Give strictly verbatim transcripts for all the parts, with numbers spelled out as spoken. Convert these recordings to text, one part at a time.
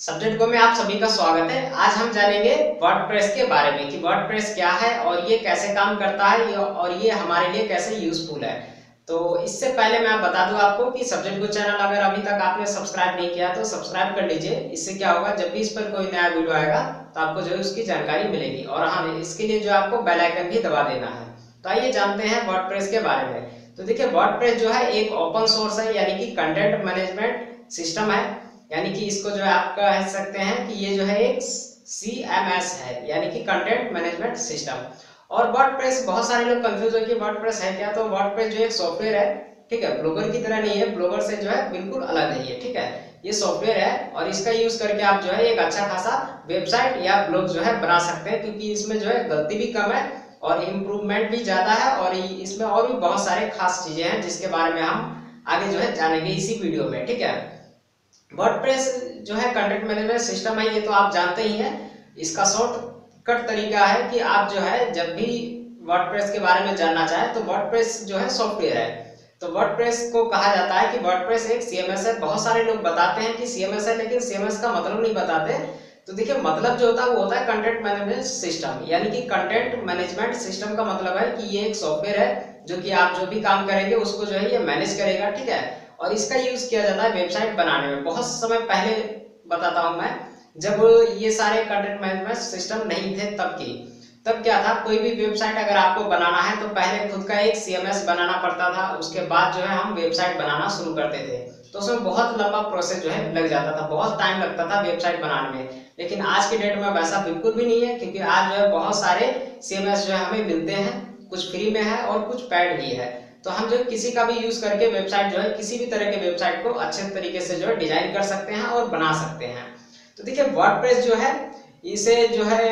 Subject गो में आप सभी का स्वागत है। आज हम जानेंगे वर्डप्रेस के बारे में कि वर्डप्रेस क्या है और ये कैसे काम करता है और ये हमारे लिए कैसे यूजफुल है। तो इससे पहले मैं बता दूं आपको कि सब्जेक्ट गो चैनल अगर अभी तक आपने सब्सक्राइब नहीं किया तो सब्सक्राइब कर लीजिए। इससे क्या होगा, जब भी इस पर कोई नया वीडियो आएगा तो आपको जो है उसकी जानकारी मिलेगी। और हाँ, इसके लिए जो आपको बेल आइकन भी दबा देना है। तो आइए जानते हैं वर्डप्रेस के बारे में। तो देखिए, वर्डप्रेस जो है एक ओपन सोर्स है, यानी कि कंटेंट मैनेजमेंट सिस्टम है। यानी कि इसको जो है आप कह सकते हैं कि ये जो है एक सी एम एस है, यानी कि कंटेंट मैनेजमेंट सिस्टम। और वर्डप्रेस, बहुत सारे लोग कंफ्यूज हो कि वर्डप्रेस है क्या। तो वर्डप्रेस जो एक सॉफ्टवेयर है, ठीक है, ब्लॉगर की तरह नहीं है, ब्लॉगर से जो है बिल्कुल अलग है ये, ठीक है। ये सॉफ्टवेयर है और इसका यूज करके आप जो है एक अच्छा खासा वेबसाइट या ब्लॉग जो है बना सकते हैं, क्योंकि इसमें जो है गलती भी कम है और इम्प्रूवमेंट भी ज्यादा है। और इसमें और भी बहुत सारे खास चीजें हैं जिसके बारे में हम आगे जो है जानेंगे इसी वीडियो में, ठीक है। वर्डप्रेस जो है कंटेंट मैनेजमेंट सिस्टम है, ये तो आप जानते ही हैं। इसका शॉर्टकट तरीका है कि आप जो है जब भी वर्डप्रेस के बारे में जानना चाहें तो वर्डप्रेस जो है सॉफ्टवेयर है। तो वर्डप्रेस को कहा जाता है कि वर्डप्रेस एक सीएमएस है। बहुत सारे लोग बताते हैं कि सीएमएस है, लेकिन सीएमएस का मतलब नहीं बताते। तो देखिए, मतलब जो होता है वो होता है कंटेंट मैनेजमेंट सिस्टम, यानी कि कंटेंट मैनेजमेंट सिस्टम का मतलब है कि ये एक सॉफ्टवेयर है जो कि आप जो भी काम करेंगे उसको जो है ये मैनेज करेगा, ठीक है। और इसका यूज किया जाता है वेबसाइट बनाने में। बहुत समय पहले बताता हूं मैं, जब ये सारे कंटेंट मैनेजमेंट सिस्टम नहीं थे तब की तब क्या था, कोई भी वेबसाइट अगर आपको बनाना है तो पहले खुद का एक सीएमएस बनाना पड़ता था। उसके बाद जो है हम वेबसाइट बनाना शुरू करते थे। तो उसमें बहुत लंबा प्रोसेस जो है लग जाता था, बहुत टाइम लगता था वेबसाइट बनाने में। लेकिन आज के डेट में वैसा बिल्कुल भी नहीं है, क्योंकि आज जो है बहुत सारे सीएमएस जो है हमें मिलते हैं, कुछ फ्री में है और कुछ पेड भी है। तो हम जो किसी का भी यूज करके वेबसाइट जो है, किसी भी तरह के वेबसाइट को अच्छे तरीके से जो है डिजाइन कर सकते हैं और बना सकते हैं। तो देखिए, वर्डप्रेस जो है इसे जो है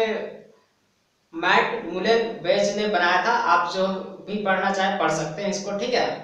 मैट मुलेनवेज ने बनाया था। आप जो भी पढ़ना चाहे पढ़ सकते हैं इसको, ठीक है।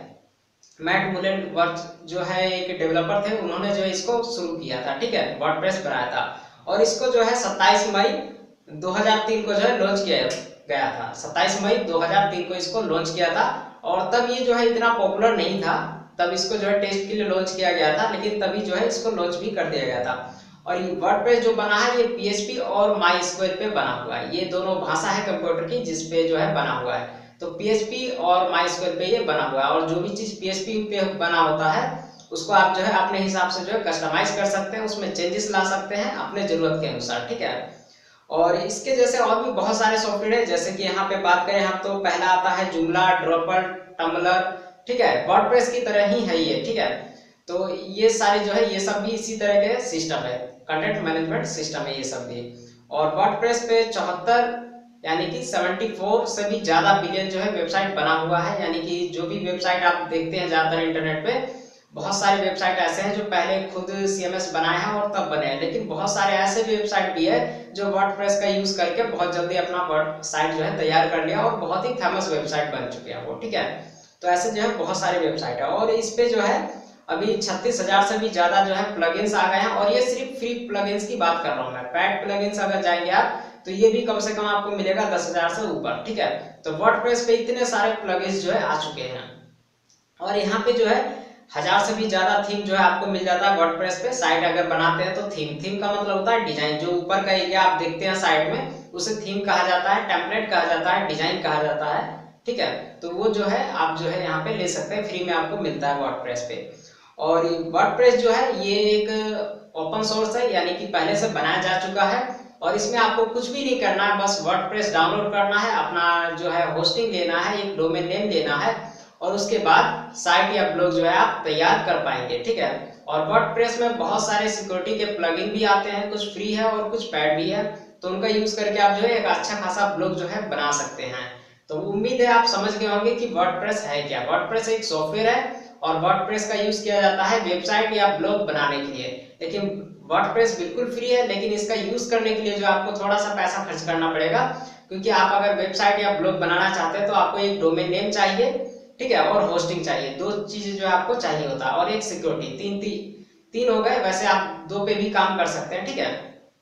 मैट मुलेनवेज जो है एक डेवलपर थे, उन्होंने जो इसको शुरू किया था, ठीक है, वर्डप्रेस बनाया था। और इसको जो है सत्ताईस मई दो हज़ार तीन को जो है लॉन्च किया गया था। सत्ताईस मई दो हज़ार तीन को इसको लॉन्च किया था। और तब ये जो है इतना पॉपुलर नहीं था, तब इसको जो है टेस्ट के लिए लॉन्च किया गया था, लेकिन तभी जो है इसको लॉन्च भी कर दिया गया था। और ये वर्डप्रेस जो बना है ये पीएचपी और माइस्क्वेल पे बना हुआ है। ये दोनों भाषा है कंप्यूटर की जिसपे जो है बना हुआ है। तो पीएचपी और माइस्क्वेल पे ये बना हुआ है। और जो भी चीज पीएचपी पे बना होता है उसको आप जो है अपने हिसाब से जो है कस्टमाइज कर सकते हैं, उसमें चेंजेस ला सकते हैं अपने जरूरत के अनुसार, ठीक है। और इसके जैसे और भी बहुत सारे सॉफ्टवेयर है, जैसे कि यहाँ पे बात करें हम तो पहला आता है जूमला, ड्रॉपर, टम्बलर, ठीक है। वर्डप्रेस की तरह ही है ये, ठीक है। तो ये सारे जो है ये सब भी इसी तरह के सिस्टम है, कंटेंट मैनेजमेंट सिस्टम है ये सब भी। और वर्डप्रेस पे चौहत्तर यानी कि चौहत्तर से भी ज्यादा बिलियन जो है वेबसाइट बना हुआ है। यानी कि जो भी वेबसाइट आप देखते हैं ज्यादातर इंटरनेट पे, बहुत सारे वेबसाइट ऐसे हैं जो पहले खुद सीएमएस बनाए हैं और तब बने हैं। लेकिन बहुत सारे ऐसे वेबसाइट भी है जो वर्डप्रेस का यूज करके बहुत जल्दी अपना वेबसाइट जो है तैयार कर लिया और बहुत ही फेमस वेबसाइट बन चुके हैं वो, ठीक है। तो ऐसे जो है बहुत सारे वेबसाइट है। और इस पे जो है अभी छत्तीस हजार से भी ज्यादा जो है प्लगइन्स आ गए हैं। और ये सिर्फ फ्री प्लगइन्स की बात कर रहा हूँ मैं। पेड प्लगइन्स अगर जाएंगे आप तो ये भी कम से कम आपको मिलेगा दस हजार से ऊपर, ठीक है। तो वर्डप्रेस पे इतने सारे प्लगइन्स जो है आ चुके हैं। और यहाँ पे जो है हजार से भी ज्यादा थीम जो है आपको मिल जाता है वर्डप्रेस पे। साइट अगर बनाते हैं तो थीम थीम का मतलब होता है डिजाइन। जो ऊपर का एरिया आप देखते हैं साइड में उसे थीम कहा जाता है, टेम्पलेट कहा जाता है, डिजाइन कहा जाता है, ठीक है। तो वो जो है आप जो है यहाँ पे ले सकते हैं, फ्री में आपको मिलता है वर्डप्रेस पे। और वर्डप्रेस जो है ये एक ओपन सोर्स है, यानी कि पहले से बनाया जा चुका है। और इसमें आपको कुछ भी नहीं करना है, बस वर्डप्रेस डाउनलोड करना है, अपना जो है होस्टिंग लेना है, एक डोमेन नेम लेना है, और उसके बाद साइट या ब्लॉग जो है आप तैयार कर पाएंगे, ठीक है। और वर्डप्रेस में बहुत सारे सिक्योरिटी के प्लगइन भी आते हैं, कुछ फ्री है और कुछ पेड भी है। तो उनका यूज करके आप जो है एक अच्छा खासा ब्लॉग जो है बना सकते हैं। तो उम्मीद है आप समझ गए होंगे कि वर्डप्रेस है क्या। वर्डप्रेस एक सॉफ्टवेयर है और वर्डप्रेस का यूज किया जाता है वेबसाइट या ब्लॉग बनाने के लिए। लेकिन वर्डप्रेस बिल्कुल फ्री है, लेकिन इसका यूज करने के लिए जो आपको थोड़ा सा पैसा खर्च करना पड़ेगा, क्योंकि आप अगर वेबसाइट या ब्लॉग बनाना चाहते हैं तो आपको एक डोमेन नेम चाहिए, ठीक है, और होस्टिंग चाहिए। दो चीजें जो आपको चाहिए होता है, और एक सिक्योरिटी। तीन ती, तीन हो गए। वैसे आप दो पे भी काम कर सकते हैं, ठीक है।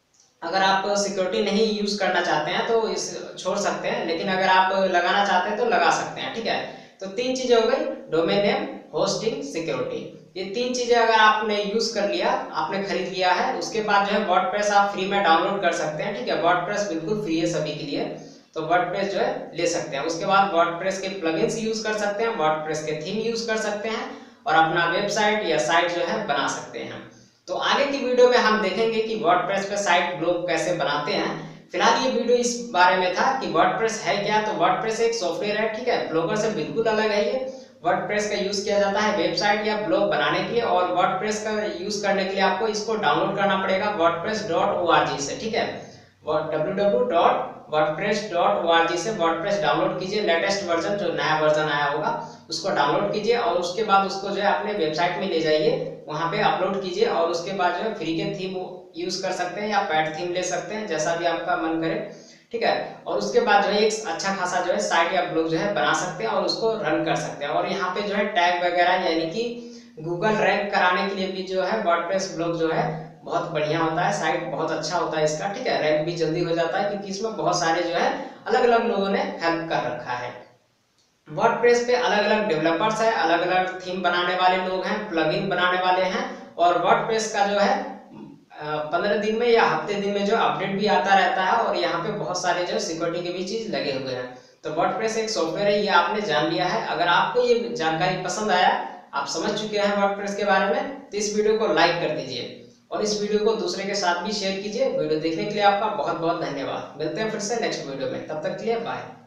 अगर आप सिक्योरिटी नहीं यूज करना चाहते हैं तो इस छोड़ सकते हैं, लेकिन अगर आप लगाना चाहते हैं तो लगा सकते हैं, ठीक है। तो तीन चीजें हो गई, डोमेन नेम, होस्टिंग, सिक्योरिटी। ये तीन चीजें अगर आपने यूज कर लिया, आपने खरीद लिया है, उसके बाद जो है वर्डप्रेस आप फ्री में डाउनलोड कर सकते हैं। ठीक है, वर्डप्रेस बिल्कुल फ्री है सभी के लिए, तो वर्डप्रेस जो है ले सकते हैं। उसके बाद वर्डप्रेस के प्लगइन्स यूज कर सकते हैं, वर्डप्रेस के थीम यूज कर सकते हैं और अपना वेबसाइट या साइट जो है बना सकते हैं। तो आगे की वीडियो में हम देखेंगे कि वर्डप्रेस पे साइट ब्लॉग कैसे बनाते हैं। फिलहाल ये वीडियो इस बारे में था कि वर्डप्रेस है क्या। तो वर्डप्रेस एक सॉफ्टवेयर है, ठीक है, ब्लॉगर से बिल्कुल अलग है। ये वर्डप्रेस का यूज किया जाता है वेबसाइट या ब्लॉग बनाने के लिए, और वर्डप्रेस का यूज करने के लिए आपको इसको डाउनलोड करना पड़ेगा WordPress dot O R G से। ठीक है, W W W dot WordPress dot O R G से वर्डप्रेस डाउनलोड कीजिए। लेटेस्ट वर्जन जो नया वर्जन आया होगा उसको डाउनलोड कीजिए और उसके बाद उसको जो है अपने वेबसाइट में ले जाइए, वहां पे अपलोड कीजिए और उसके बाद जो है फ्री के थीम यूज कर सकते हैं या पैड थीम ले सकते हैं, जैसा भी आपका मन करे। ठीक है, और उसके बाद जो है एक अच्छा खासा जो है साइट या ब्लॉग जो है बना सकते हैं और उसको रन कर सकते हैं। और यहाँ पे जो है टैग वगैरह यानी कि गूगल रैंक कराने के लिए भी जो है वर्डप्रेस ब्लॉग जो है बहुत बढ़िया होता है, साइट बहुत अच्छा होता है इसका। ठीक है, रैंक भी जल्दी हो जाता है क्योंकि इसमें बहुत सारे जो है अलग अलग लोगों ने हेल्प कर रखा है। वर्डप्रेस पे अलग अलग डेवलपर्स है, अलग अलग थीम बनाने वाले लोग हैं, प्लगइन बनाने वाले हैं, और वर्डप्रेस का जो है पंद्रह दिन में या हफ्ते दिन में जो अपडेट भी आता रहता है, और यहाँ पे बहुत सारे जो सिक्योरिटी के भी चीज लगे हुए हैं। तो वर्डप्रेस एक सॉफ्टवेयर है, ये आपने जान लिया है। अगर आपको ये जानकारी पसंद आया, आप समझ चुके हैं वर्डप्रेस के बारे में, तो इस वीडियो को लाइक कर दीजिए और इस वीडियो को दूसरे के साथ भी शेयर कीजिए। वीडियो देखने के लिए आपका बहुत बहुत धन्यवाद। मिलते हैं फिर से नेक्स्ट वीडियो में, तब तक के लिए बाय।